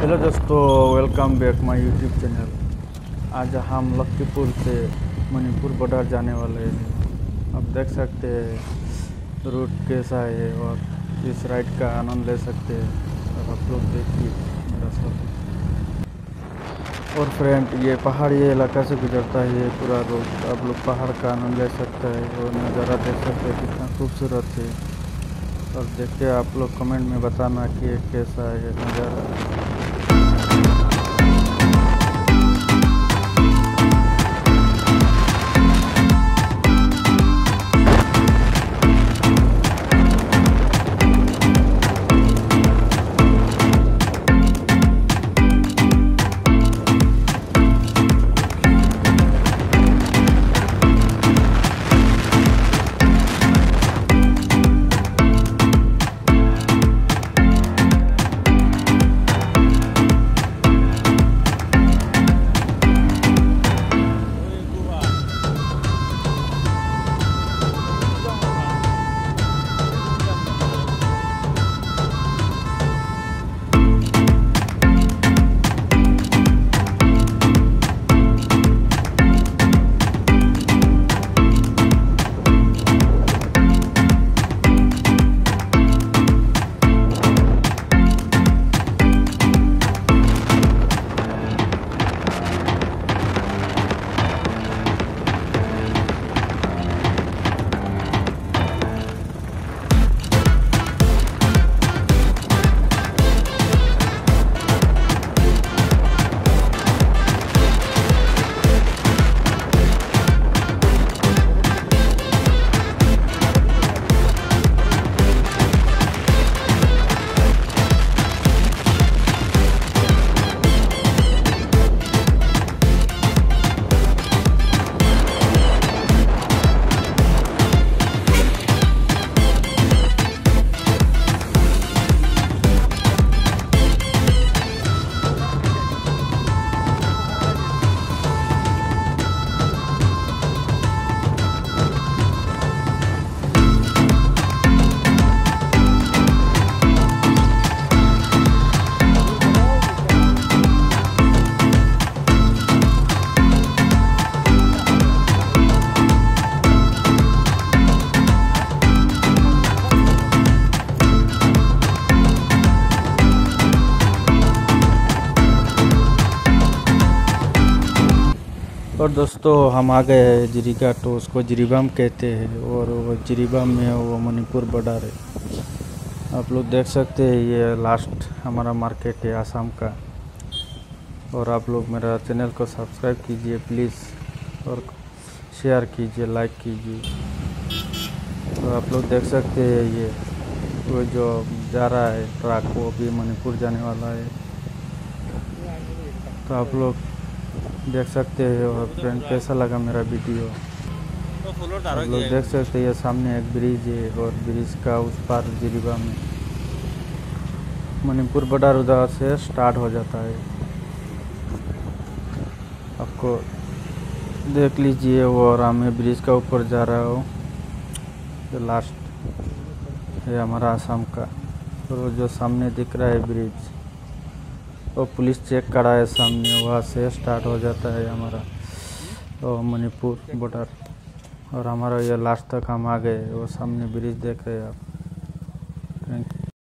Hello दोस्तों, welcome back my YouTube channel. आज हम लखीमपुर से मणिपुर बॉर्डर जाने वाले हैं। आप देख सकते हैं रूट कैसा है और इस राइड का आनंद ले सकते हैं। और आप लोग देखिए मेरा साथ। और फ्रेंड, ये पहाड़ी इलाका से गुजरता है ये पूरा रोड। आप लोग पहाड़ का आनंद ले सकते हैं और नज़ारा देख सकते हैं कितना खूबसूरत है। और देखिए, आप लोग कमेंट में बताना कि ये कैसा है नज़ारा। और दोस्तों, हम आ गए हैं जिरीगा। तो उसको जिरीबाम कहते हैं और वो जिरीबाम में है, वो मणिपुर बॉर्डर है। आप लोग देख सकते हैं ये लास्ट हमारा मार्केट है आसाम का। और आप लोग मेरा चैनल को सब्सक्राइब कीजिए प्लीज़, और शेयर कीजिए, लाइक कीजिए। तो आप लोग देख सकते हैं ये वो जो जा रहा है ट्रक, वो भी मणिपुर जाने वाला है। तो आप लोग देख सकते हैं। और फ्रेंड, कैसा लगा मेरा वीडियो? आप लोग देख सकते हैं ये सामने एक ब्रिज है और ब्रिज का उस पार जिरीबा में मणिपुर बॉर्डर उधर से स्टार्ट हो जाता है। आपको देख लीजिए वो, और मैं ब्रिज का ऊपर जा रहा हूँ। जो लास्ट है हमारा आसाम का। और वो जो सामने दिख रहा है ब्रिज, वो पुलिस चेक करा है सामने, वहाँ से स्टार्ट हो जाता है हमारा मणिपुर बॉर्डर। और हमारा ये लास्ट तक हम आ गए। वो सामने ब्रिज देख रहे हैं आप।